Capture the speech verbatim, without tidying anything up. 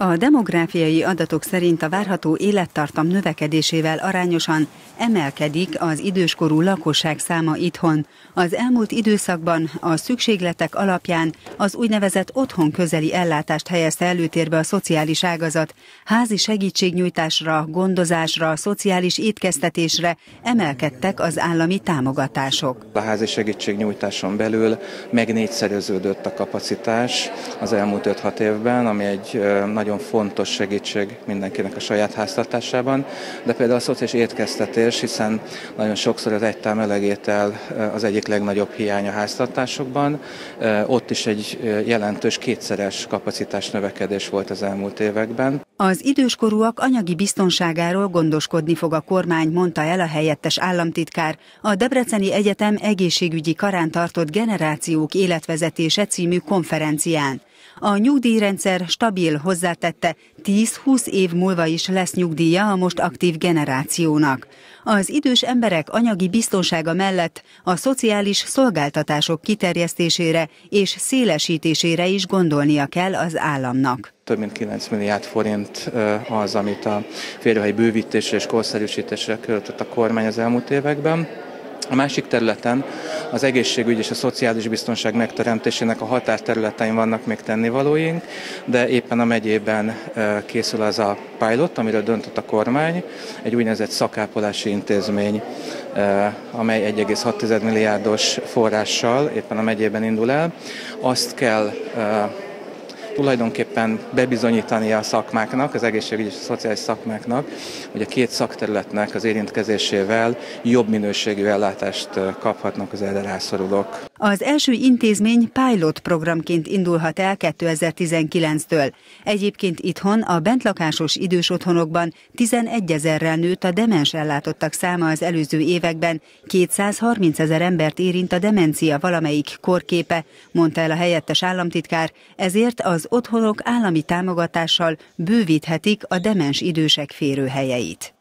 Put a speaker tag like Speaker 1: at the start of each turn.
Speaker 1: A demográfiai adatok szerint a várható élettartam növekedésével arányosan emelkedik az időskorú lakosság száma itthon. Az elmúlt időszakban a szükségletek alapján az úgynevezett otthon közeli ellátást helyezte előtérbe a szociális ágazat. Házi segítségnyújtásra, gondozásra, szociális étkeztetésre emelkedtek az állami támogatások.
Speaker 2: A házi segítségnyújtáson belül meg négyszereződött a kapacitás az elmúlt öt-hat évben, ami egy nagyon fontos segítség mindenkinek a saját háztartásában, de például a szociális étkeztetés, hiszen nagyon sokszor az egytál melegétel az egyik legnagyobb hiány a háztartásokban. Ott is egy jelentős kétszeres kapacitás növekedés volt az elmúlt években.
Speaker 1: Az időskorúak anyagi biztonságáról gondoskodni fog a kormány, mondta el a helyettes államtitkár a Debreceni Egyetem egészségügyi karán tartott Generációk életvezetése című konferencián. A nyugdíjrendszer stabil, hozzátette, tíz-húsz év múlva is lesz nyugdíja a most aktív generációnak. Az idős emberek anyagi biztonsága mellett a szociális szolgáltatások kiterjesztésére és szélesítésére is gondolnia kell az államnak.
Speaker 2: Több mint kilenc milliárd forint az, amit a férőhely bővítésre és korszerűsítésre költött a kormány az elmúlt években. A másik területen az egészségügy és a szociális biztonság megteremtésének a határterületein vannak még tennivalóink, de éppen a megyében készül az a pilot, amiről döntött a kormány, egy úgynevezett szakápolási intézmény, amely egy egész hat milliárdos forrással éppen a megyében indul el. Azt kell tulajdonképpen bebizonyítani a szakmáknak, az egészségügyi és a szociális szakmáknak, hogy a két szakterületnek az érintkezésével jobb minőségű ellátást kaphatnak az erre rászorulók.
Speaker 1: Az első intézmény pilot programként indulhat el kétezer-tizenkilenctől. Egyébként itthon a bentlakásos idős otthonokban tizenegyezerrel nőtt a demens ellátottak száma az előző években, kétszázharmincezer embert érint a demencia valamelyik korképe, mondta el a helyettes államtitkár, ezért az otthonok állami támogatással bővíthetik a demens idősek férőhelyeit.